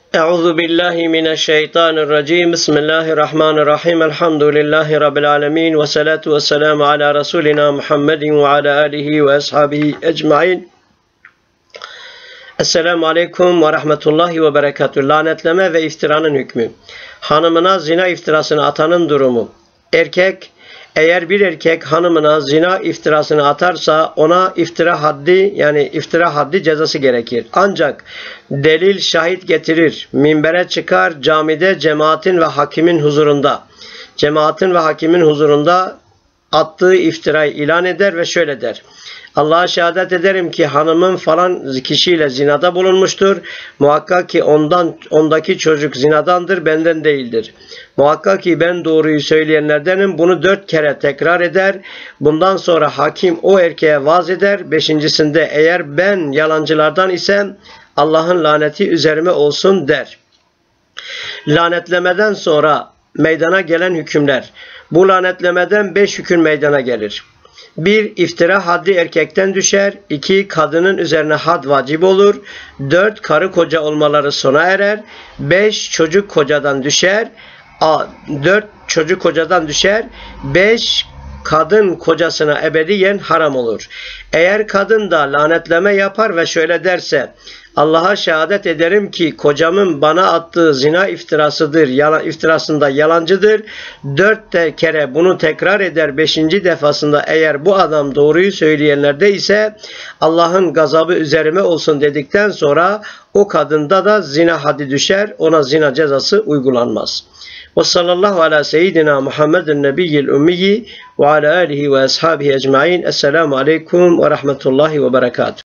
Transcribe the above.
Euzu billahi mineşşeytanirracim. Bismillahirrahmanirrahim. Elhamdülillahi rabbil alamin ve salatu vesselamu ala rasulina Muhammedin ve ala alihi ve ashabihi ecmaîn. Esselamu aleyküm ve rahmetullahi ve berekatüh. Lanetleme ve iftiranın hükmü. Hanımına zina iftirasını atanın durumu. Eğer bir erkek hanımına zina iftirasını atarsa ona iftira haddi cezası gerekir. Ancak delil şahit getirir, minbere çıkar, camide cemaatin ve hakimin huzurunda attığı iftirayı ilan eder ve şöyle der: Allah'a şehadet ederim ki hanımım falan kişiyle zinada bulunmuştur. Muhakkak ki ondaki çocuk zinadandır, benden değildir. Muhakkak ki ben doğruyu söyleyenlerdenim. Bunu 4 kere tekrar eder. Bundan sonra hakim o erkeğe vaaz eder. 5.'sinde eğer ben yalancılardan isem Allah'ın laneti üzerime olsun der. Lanetlemeden sonra meydana gelen hükümler. Bu lanetlemeden 5 hüküm meydana gelir. 1. İftira haddi erkekten düşer. 2. Kadının üzerine had vacip olur. 4. Karı koca olmaları sona erer. 5. Çocuk kocadan düşer. 4. Çocuk kocadan düşer. 5. Kadın kocasına ebediyen haram olur. Eğer kadın da lanetleme yapar ve şöyle derse: Allah'a şehadet ederim ki kocamın bana attığı zina iftirasında yalancıdır. 4 kere bunu tekrar eder. 5. defasında eğer bu adam doğruyu söyleyenlerde ise Allah'ın gazabı üzerime olsun dedikten sonra o kadında da zina haddi düşer. Ona zina cezası uygulanmaz. Ve sallallahu ala seyyidina Muhammedin nebiyyil ümmiyyi ve ala alihi ve ashabihi ecmaîn. Esselamu aleyküm ve rahmetullahi ve berekatuhu.